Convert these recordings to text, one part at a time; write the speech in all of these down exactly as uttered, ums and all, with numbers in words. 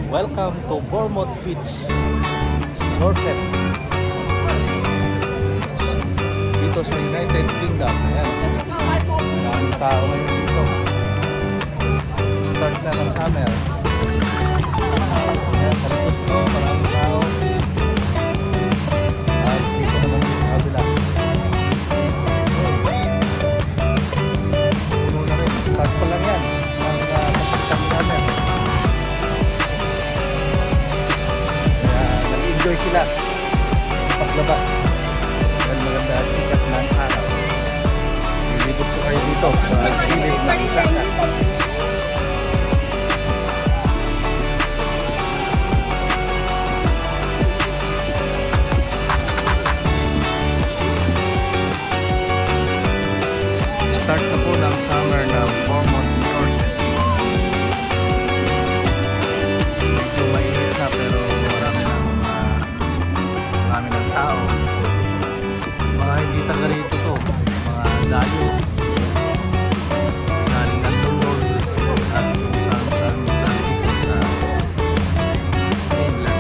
Welcome to Bournemouth Beach, Dorset. Dito sa United Kingdom. Ayan. Maraming tao ngayon dito. Start na ng summer. Ayan, sa likod ko, maraming tao. At dito naman dito sa kabila. Puno na rin. Start pa lang yan. Ang uh, summer. Enjoy sila paglabas dahil maganda at sikat ng araw. Nilibot ko kayo dito sa gilid ng dagat. Start na po ng summer ng Bournemouth Dorset. Medyo mainit na pero marami ng tao. Mga hindi taga rito to, mga dayo galing ng London at kung saan saan galing dito sa England.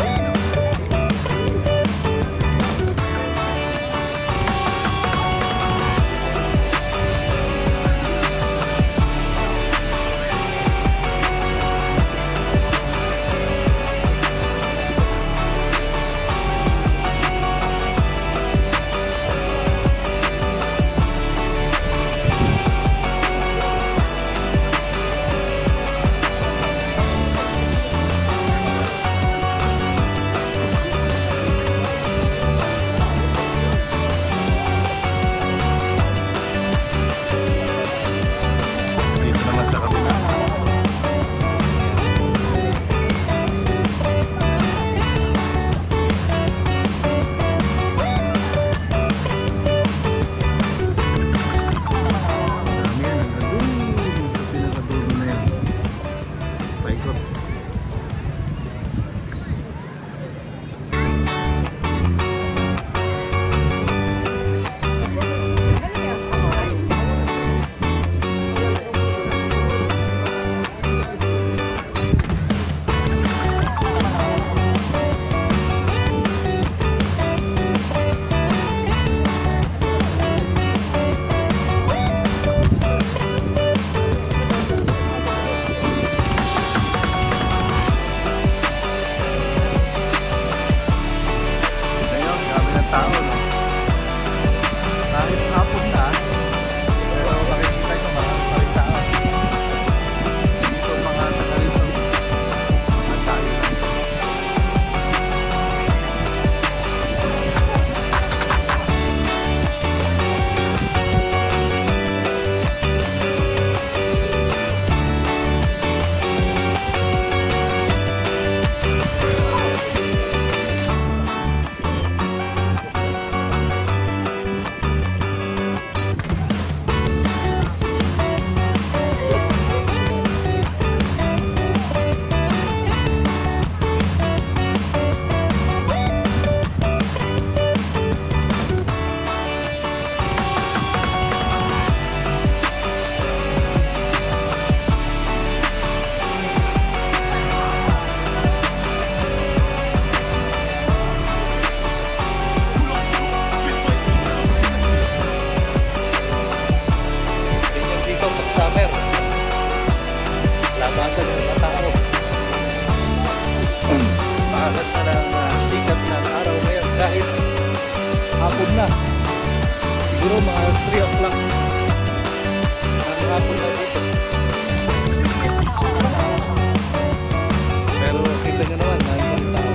Labasan ng mga tao. Pangat na ng uh, sikat ng araw ngayon kahit hapon na. Siguro mga three o'clock ang hapon na dito. Pero kita nyo naman na ibang tao.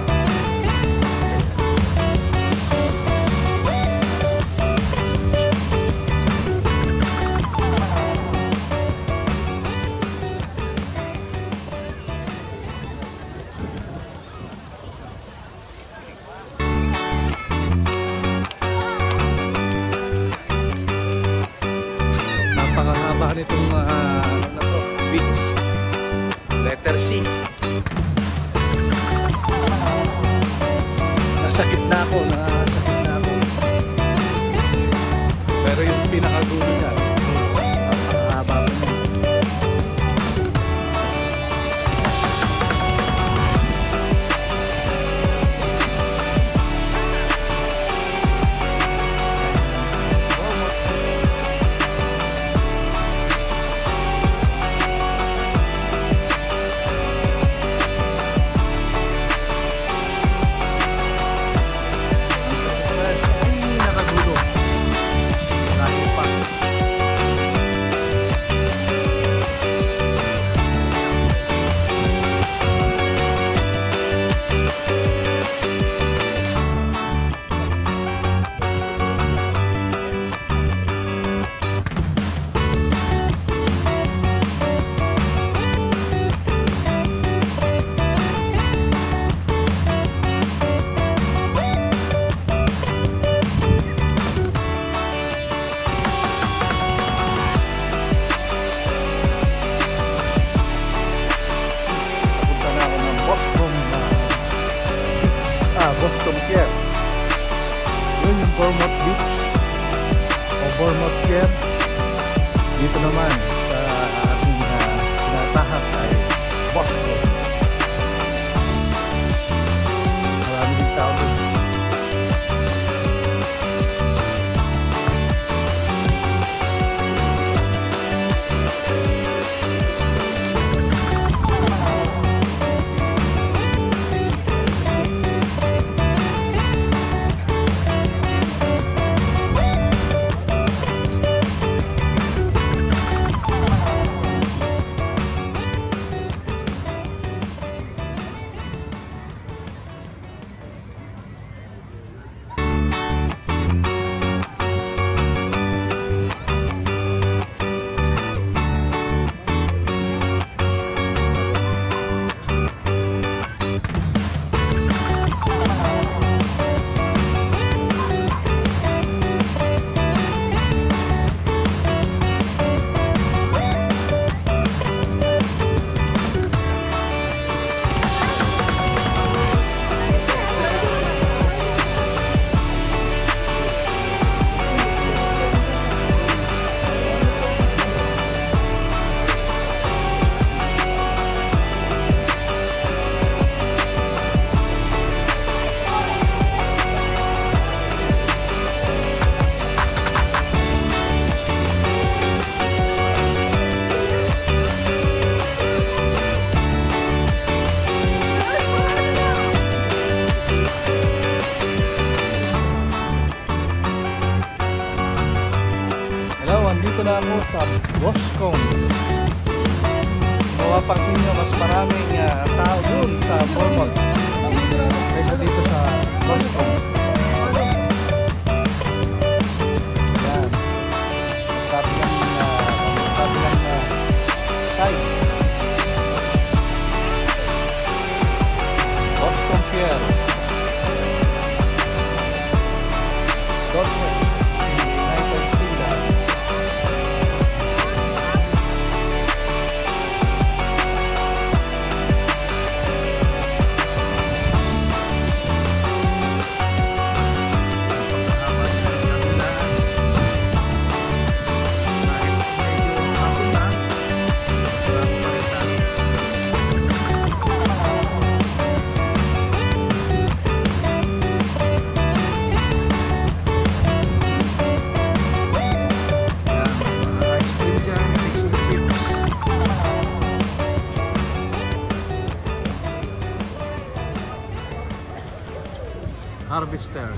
Napakahaba nitong uh, ano na to, beach. Letter C. Nasakit na ako, nasakit na ako. Pero yung pinakagulo niya, napakahaba pa niya. Boston Pier. Dito naman sa ating uh, natahak ay Boston. Marami din tao doon. Dito na ako sa Boscombe. Mapapansin nyo, mas maraming uh, tao dun sa Bournemouth kaysa dito sa Boscombe. Yan. Tabi ng uh, tabi ng uh, side. Boscombe Pier. Dorset. Harvester.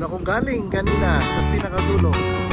ako galing kanina sa pinakadulo.